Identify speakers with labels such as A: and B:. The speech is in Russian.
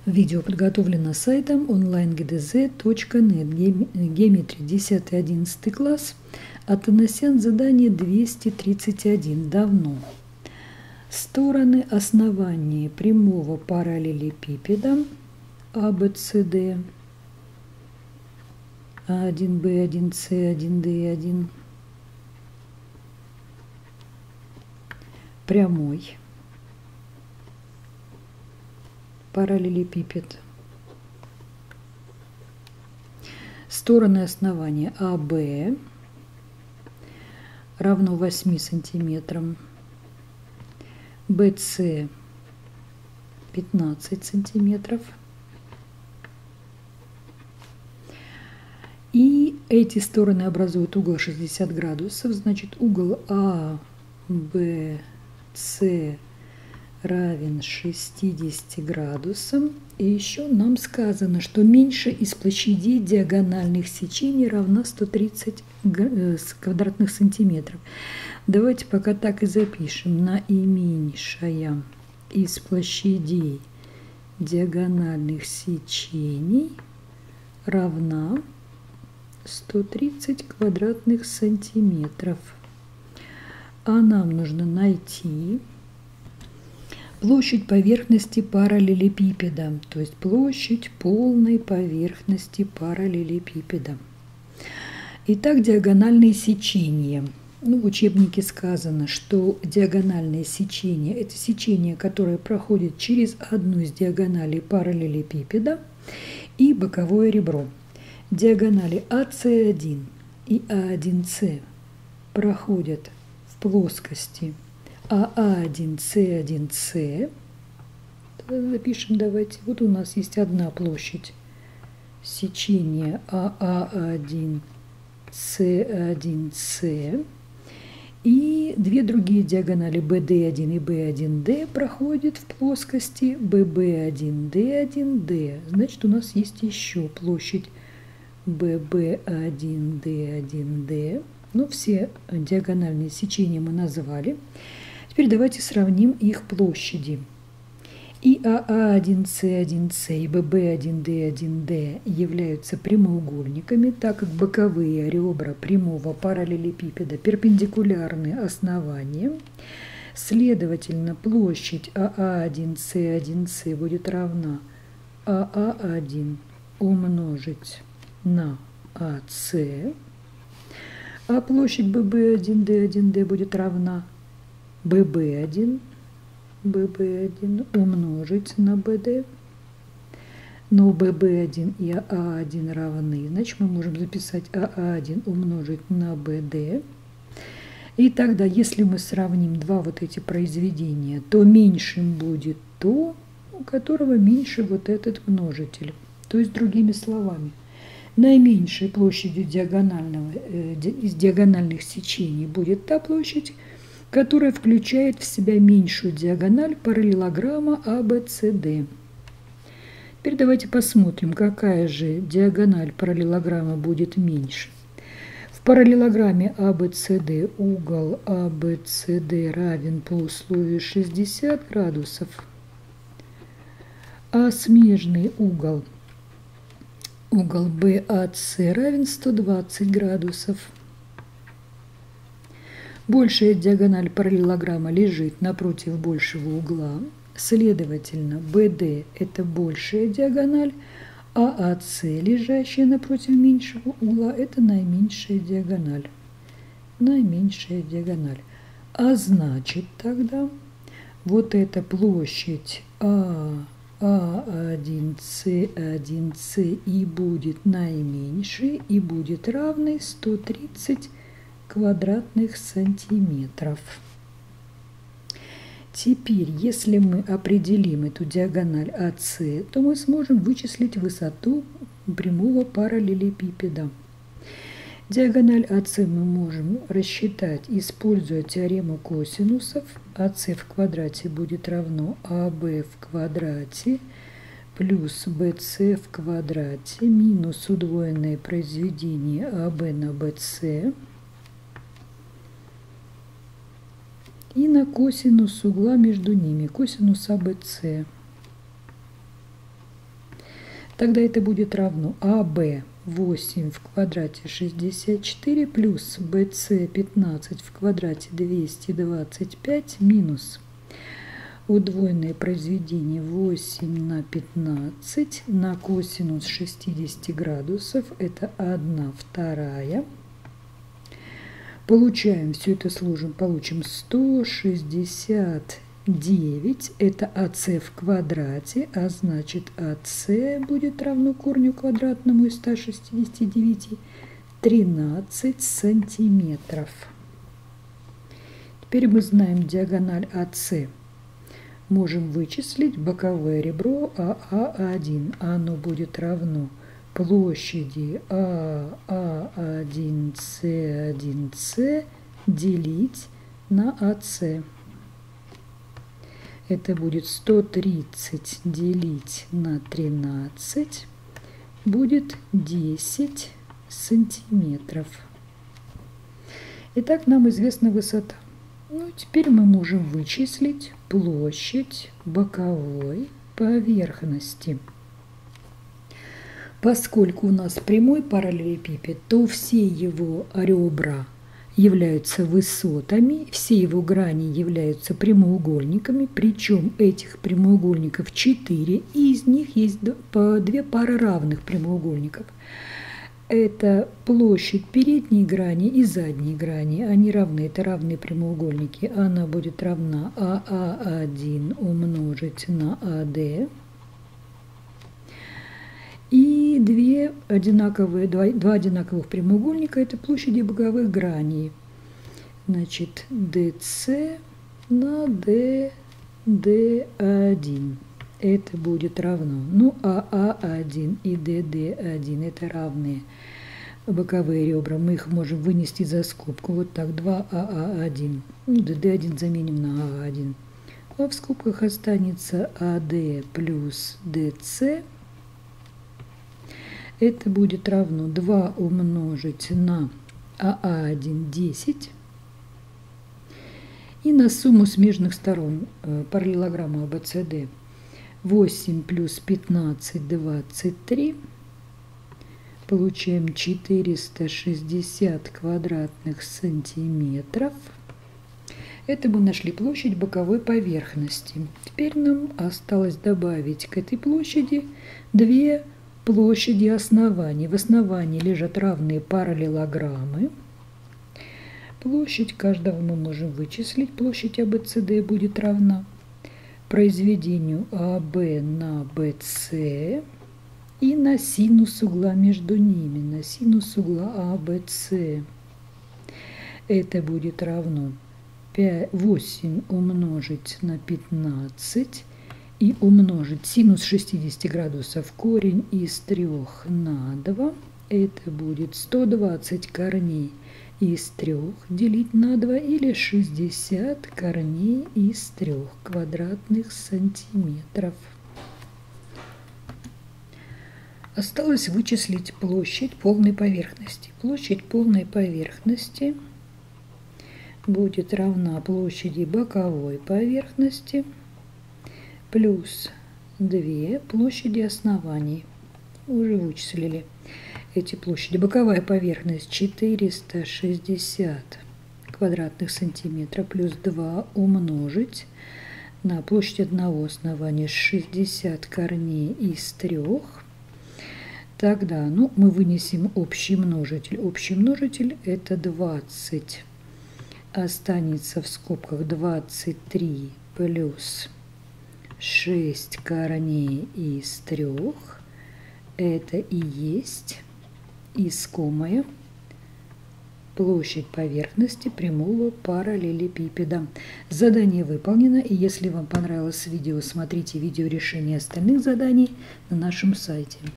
A: Видео подготовлено сайтом onlinegdz.net. Геометрия 10-11 класс. Атанасян, задание 231. Давно. Стороны основания прямого параллелепипеда ABCD А1, Б1, С1, Д1 прямой параллелепипед. Стороны основания АБ равно 8 сантиметрам, БС 15 сантиметров. И эти стороны образуют угол 60 градусов, значит угол АБС равен 60 градусам. И еще нам сказано, что меньше из площадей диагональных сечений равна 130 квадратных сантиметров. Давайте пока так и запишем. Наименьшая из площадей диагональных сечений равна 130 квадратных сантиметров. А нам нужно найти площадь поверхности параллелепипеда, то есть площадь полной поверхности параллелепипеда. Итак, диагональные сечения. В учебнике сказано, что диагональное сечение – это сечение, которое проходит через одну из диагоналей параллелепипеда и боковое ребро. Диагонали АС1 и А1С проходят в плоскости АА1, С1С. Запишем, давайте. Вот у нас есть одна площадь сечения АА1, С1С. И две другие диагонали БД1 и Б1Д проходят в плоскости ББ1, Д1Д. Значит, у нас есть еще площадь ББ1, Д1Д. Все диагональные сечения мы назвали. Теперь давайте сравним их площади. И АА1, С1С и ББ1, Д1Д являются прямоугольниками, так как боковые ребра прямого параллелепипеда перпендикулярны основаниям. Следовательно, площадь АА1, С1С будет равна АА1 умножить на АС, а площадь ББ1, Д1Д будет равна ББ1 умножить на БД. Но ББ1 и АА1 равны, значит мы можем записать АА1 умножить на БД. И тогда, если мы сравним два вот эти произведения, то меньшим будет то, у которого меньше вот этот множитель. То есть, другими словами, наименьшей площадью из диагональных сечений будет та площадь, которая включает в себя меньшую диагональ параллелограмма ABCD. Теперь давайте посмотрим, какая же диагональ параллелограмма будет меньше. В параллелограмме ABCD угол ABCD равен по условию 60 градусов, а смежный угол BAC равен 120 градусов. Большая диагональ параллелограмма лежит напротив большего угла. Следовательно, BD – это большая диагональ, а АС, лежащая напротив меньшего угла, это наименьшая диагональ. Наименьшая диагональ. А значит тогда вот эта площадь А1, С1С и будет наименьшей, и будет равной 130 квадратных сантиметров. Теперь, если мы определим эту диагональ АС, то мы сможем вычислить высоту прямого параллелепипеда. Диагональ АС мы можем рассчитать, используя теорему косинусов. АС в квадрате будет равно АБ в квадрате плюс БС в квадрате минус удвоенное произведение АБ на БС и на косинус угла между ними, косинус АБС. Тогда это будет равно АБ 8 в квадрате 64 плюс BC 15 в квадрате 225 минус удвоенное произведение 8 на 15 на косинус 60 градусов. Это 1/2. Получаем, все это сложим, получим 169. Это АС в квадрате, а значит АС будет равно корню квадратному из 169 13 сантиметров. Теперь мы знаем диагональ АС. Можем вычислить боковое ребро АА1. Оно будет равно площади АА1С1С делить на АС. Это будет 130 делить на 13, будет 10 сантиметров. Итак, нам известна высота. Ну, теперь мы можем вычислить площадь боковой поверхности. Поскольку у нас прямой параллелепипед, то все его ребра являются высотами, все его грани являются прямоугольниками, причем этих прямоугольников 4, и из них есть по 2 пары равных прямоугольников. Это площадь передней грани и задней грани. Они равны, это равные прямоугольники. Она будет равна АА1 умножить на АД. И два одинаковых прямоугольника – это площади боковых граней. Значит, DC на DD1. Это будет равно. Ну, АА1 и DD1 – это равные боковые ребра. Мы их можем вынести за скобку. Вот так, 2АА1. Ну, DD1 заменим на АА1. А в скобках останется АД плюс DC. Это будет равно 2 умножить на АА1 10 и на сумму смежных сторон параллелограмма АБЦД 8 плюс 15 23. Получаем 460 квадратных сантиметров. Это мы нашли площадь боковой поверхности. Теперь нам осталось добавить к этой площади 2 площади оснований. В основании лежат равные параллелограммы. Площадь каждого мы можем вычислить. Площадь АБЦД будет равна произведению АБ на БС и на синус угла между ними, на синус угла АБС. Это будет равно 8 умножить на 15 и умножить синус 60 градусов корень из 3 на 2. Это будет 120 корней из 3 делить на 2 или 60 корней из 3 квадратных сантиметров. Осталось вычислить площадь полной поверхности. Площадь полной поверхности будет равна площади боковой поверхности плюс 2 площади оснований. Уже вычислили эти площади. Боковая поверхность 460 квадратных сантиметров плюс 2 умножить на площадь одного основания 60 корней из 3. Тогда мы вынесем общий множитель. Общий множитель это 20. Останется в скобках 23 плюс 6 корней из 3. Это и есть искомая площадь поверхности прямого параллелепипеда. Задание выполнено, и если вам понравилось видео, смотрите видео решения остальных заданий на нашем сайте.